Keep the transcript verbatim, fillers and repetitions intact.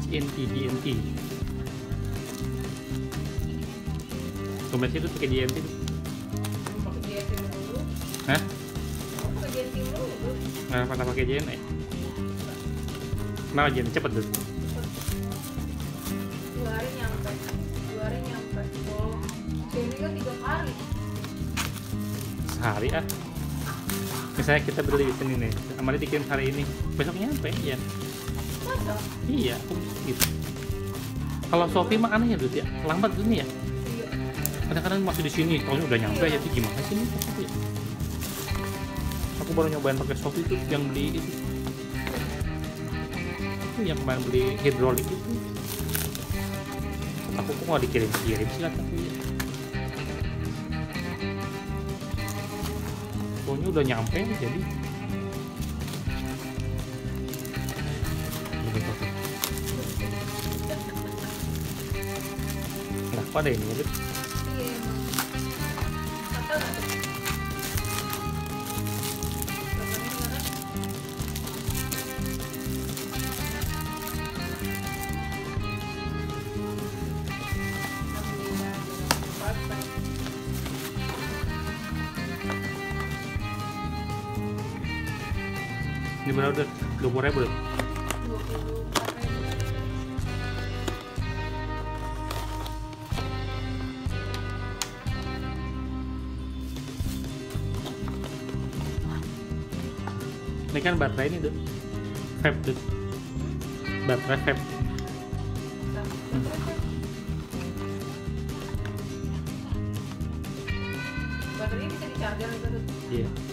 N T D N T. Komersi itu pakai D N T tuh. Pakai D N T dulu. Hah? Pakai D N T dulu. Nggak pernah pakai J N E. Kenapa J N E cepet tuh? Dua hari nyampe. Dua hari nyampe. Oh, ini kan tiga hari. Sehari ah. Misalnya kita beli di sini nih, Amali dikirim hari ini, besok nyampe ya. Masa? Iya, aku gitu. Kalau Shopee mah aneh ya Dut ya, lambat gini ya. Iya. Kadang-kadang masih di sini, tahunya udah nyampe Iya. ya, tapi gimana sih ini Shopee ya? Aku baru nyobain pakai Shopee itu yang beli itu. Itu yang kemarin beli hidrolik itu. Aku kok nggak dikirim-kirim sih kata aku ya. Pokoknya udah nyampe jadi. Nah, kok ada ini ya, Dut? Iya. Atau nggak tuh? Bapaknya gimana? Alhamdulillah, jangan lupa. Ini berapa Dut? dua puluh ribu Dut? dua puluh empat ribu. Ini kan baterai ini Dut, vape Dut, baterai vape. Baterainya bisa di charger gitu tuh. Iya.